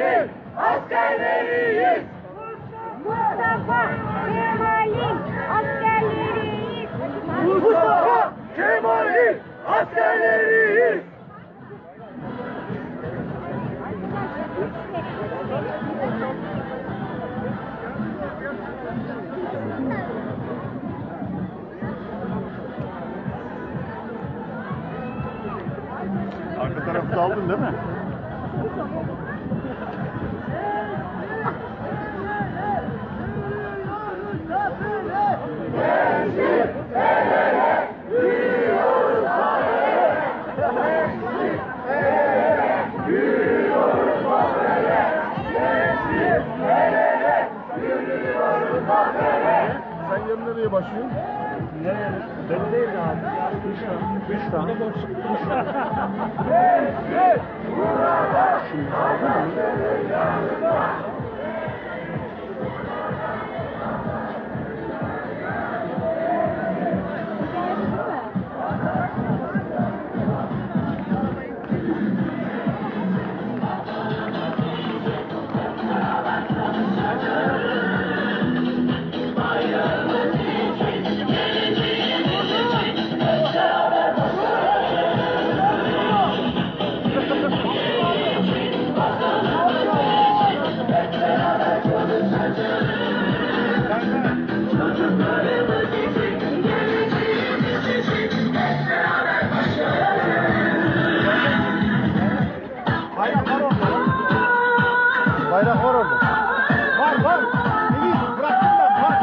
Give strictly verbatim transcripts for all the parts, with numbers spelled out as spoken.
askerleriyiz, askerleriyiz. Mustafa Kemal'in askerleriyiz. Mustafa Kemal'in askerleriyiz. Arka tarafta aldın değil mi? Gençlik el ele, yürüyoruz habere. Gençlik el ele, yürüyoruz habere. Gençlik el ele, yürüyoruz habere. Sen yarın nereye başlıyorsun? Nereye? Ben değil abi. Kuşa. Kuşa. O da boş. Kuşa. Gençlik burada, askerlerin yanında. Bayrak var orada. Var var. Deniz bıraktım ben. Var.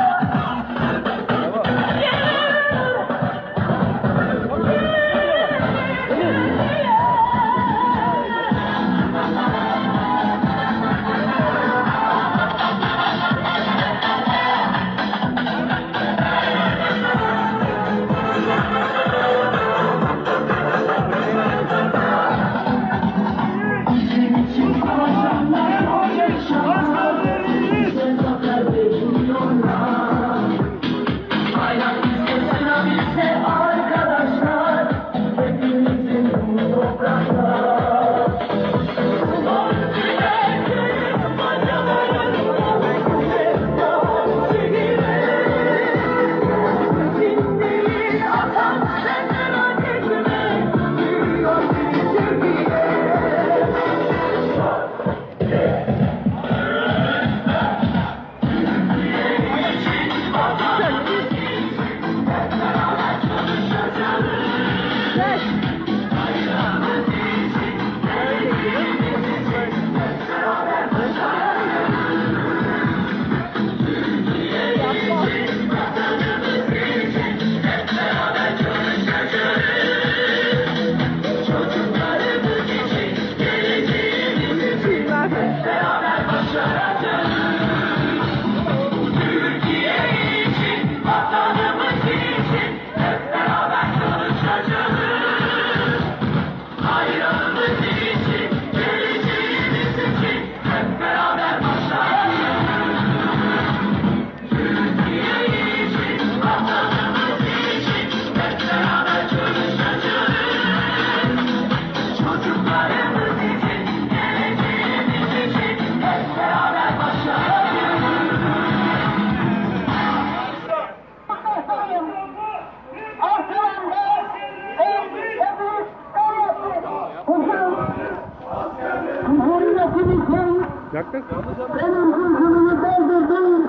Yaklaş. Benim hızımı doldurdun.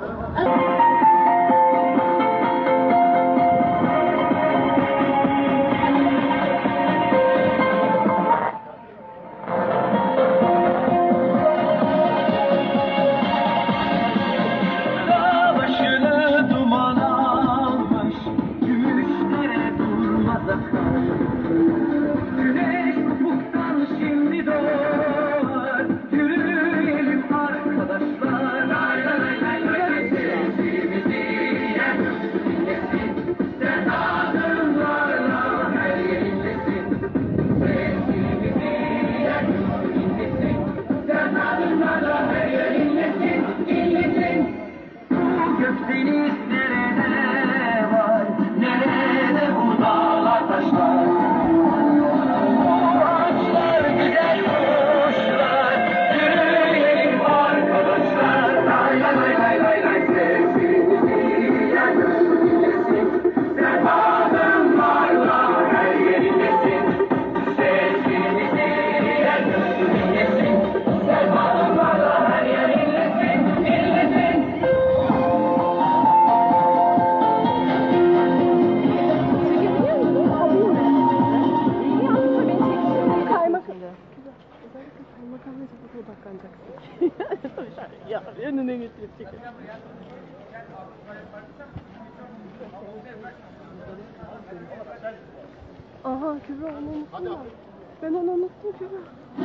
Başını duman almış, gümüşlere durmaz akar. Güneş ufuktan şimdi doğar, yürüyelim arkadaşlar. Sesimizi yer dinlesin, sen adımlarla her yerindesin. Sesimizi yer dinlesin, sen adımlarla her yerindesin, dinlesin. Gökdeniz nerede var, nerede bu dağlar taşlar? Bu ağaçlar güzel kuşlar, yürü saklanacaksın. Tabii şöyle ya önüne getirip çekelim. Aha Kübra onu unuttum ya. Ben onu unuttum Kübra.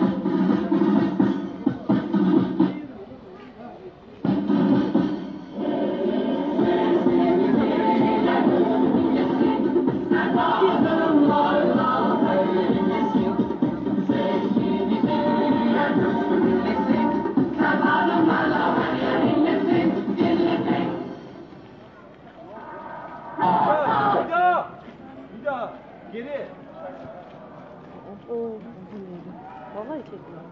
Bir daha. Bir daha. Geri. Oo, bu neydi? Vallahi çekmiyor.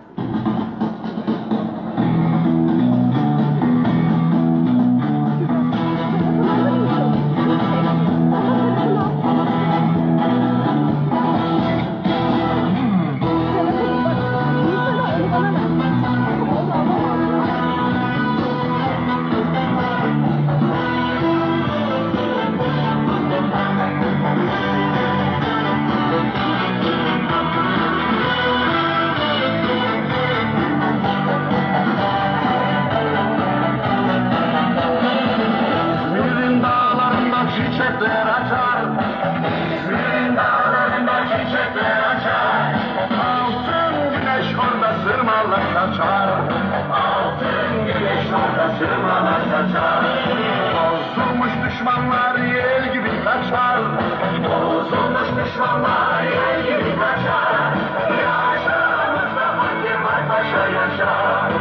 İzmir'in dağlarında çiçekler açar. İzmir'in dağlarında çiçekler açar. Altın güneş orada sırmalar saçar. Altın güneş orada sırmalar saçar. Bozulmuş düşmanlar yel gibi kaçar. Bozulmuş düşmanlar yel gibi kaçar. Yaşar Mustafa Kemal Paşa yaşar.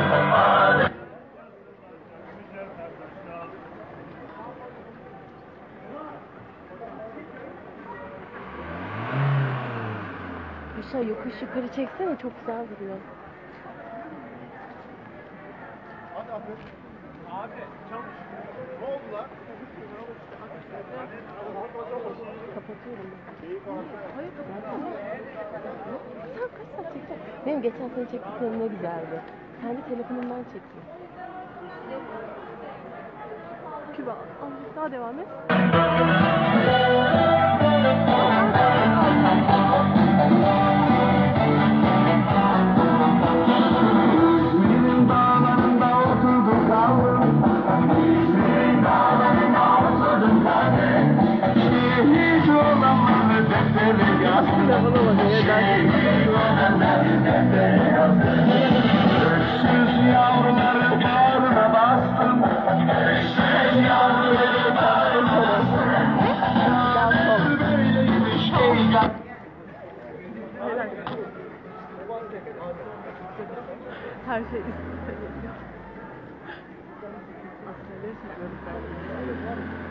Aşağı yokuş yukarı çeksene çok güzel duruyor. Hadi abi. Abi çalış. Ne oldu lan? Kapatıyorum ben. Hayır kapatıyorum. Sen kaç saat çekeceksin? Benim geçen sene çektiklerim ne güzeldi. Kendi telefonumdan çektim. Küba, al daha devam et. İzmir'in dağlarında oturdum kaldım. İzmir'in dağlarında oturdum kaldım. Şehit olanları deftere yazdım. Şehit olanları deftere yazdım. Öksüz yavruları bağrına bastım. Öksüz yavruları bağrına bastım. Nasıl böyleymiş eyvah. Her şey üst üste geliyor. Aslında çekiyoruz.